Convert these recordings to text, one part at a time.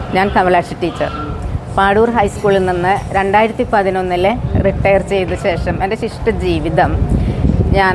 ഞാൻ കമലാക്ഷി ടീച്ചർ. പാടൂർ ഹൈസ്കൂളിൽ നിന്ന് 2011 റിട്ടയർ ചെയ്ത ശേഷം എൻ്റെ ശിഷ്ട ജീവിതം ഞാൻ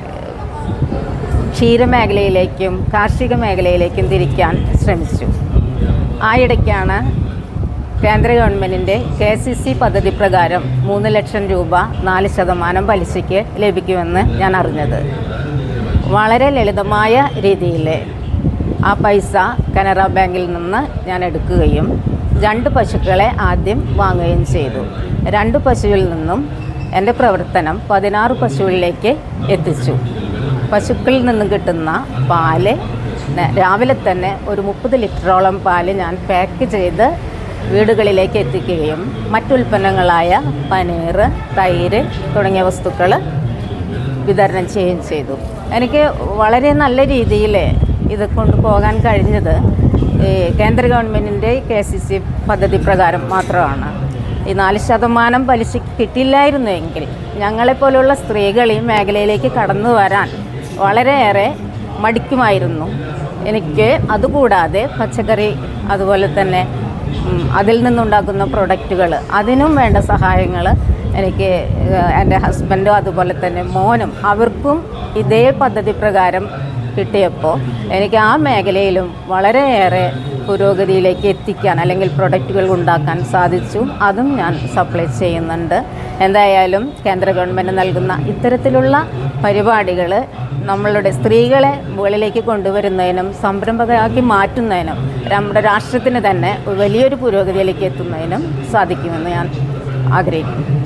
ക്ഷീരമേഖലയിലേക്കും കാർഷിക മേഖലയിലേക്കും തിരിക്കാൻ ശ്രമിച്ചു. ആയിടയ്ക്കാണ് കേന്ദ്ര ഗവൺമെൻറ്റിൻ്റെ KCC പദ്ധതി പ്രകാരം 3 ലക്ഷം രൂപ 4% പലിശയ്ക്ക് ലഭിക്കുമെന്ന് ഞാൻ അറിഞ്ഞത്. വളരെ ലളിതമായ രീതിയിൽ ആ പൈസ കനറ ബാങ്കിൽ നിന്ന് ഞാൻ എടുക്കുകയും 2 പശുക്കളെ ആദ്യം വാങ്ങുകയും ചെയ്തു. 2 പശുവിൽ നിന്നും എൻ്റെ പ്രവർത്തനം 16 പശുവിലേക്ക് എത്തിച്ചു. പശുക്കളിൽ നിന്നും കിട്ടുന്ന പാല് രാവിലെ തന്നെ ഒരു 30 ലിറ്ററോളം പാല് ഞാൻ പാക്ക് ചെയ്ത് വീടുകളിലേക്ക് എത്തിക്കുകയും മറ്റുൽപ്പന്നങ്ങളായ പനീർ, തൈര് തുടങ്ങിയ വസ്തുക്കൾ വിതരണം ചെയ്യുകയും ചെയ്തു. എനിക്ക് വളരെ നല്ല രീതിയിൽ ഇത് കൊണ്ടുപോകാൻ കഴിഞ്ഞത് കേന്ദ്ര ഗവൺമെൻറ്റിൻ്റെ KCC പദ്ധതി പ്രകാരം മാത്രമാണ്. ഈ 4% പലിശ കിട്ടില്ലായിരുന്നുവെങ്കിൽ ഞങ്ങളെപ്പോലുള്ള സ്ത്രീകൾ ഈ മേഖലയിലേക്ക് കടന്നു വരാൻ വളരെയേറെ മടിക്കുമായിരുന്നു. എനിക്ക് അതുകൂടാതെ പച്ചക്കറി, അതുപോലെ തന്നെ അതിൽ നിന്നുണ്ടാക്കുന്ന പ്രൊഡക്റ്റുകൾ, അതിനും വേണ്ട സഹായങ്ങൾ എനിക്ക് എൻ്റെ ഹസ്ബൻഡും അതുപോലെ തന്നെ മോനും അവർക്കും ഇതേ പദ്ധതി പ്രകാരം കിട്ടിയപ്പോൾ എനിക്ക് ആ മേഖലയിലും വളരെയേറെ പുരോഗതിയിലേക്ക് എത്തിക്കാൻ അല്ലെങ്കിൽ പ്രൊഡക്റ്റുകൾ ഉണ്ടാക്കാൻ സാധിച്ചു. അതും ഞാൻ സപ്ലൈ ചെയ്യുന്നുണ്ട്. എന്തായാലും കേന്ദ്ര ഗവൺമെൻറ് നൽകുന്ന ഇത്തരത്തിലുള്ള പരിപാടികൾ നമ്മളുടെ സ്ത്രീകളെ മുകളിലേക്ക് കൊണ്ടുവരുന്നതിനും സംരംഭകരാക്കി മാറ്റുന്നതിനും നമ്മുടെ രാഷ്ട്രത്തിന് തന്നെ വലിയൊരു പുരോഗതിയിലേക്ക് എത്തുന്നതിനും സാധിക്കുമെന്ന് ഞാൻ ആഗ്രഹിക്കുന്നു.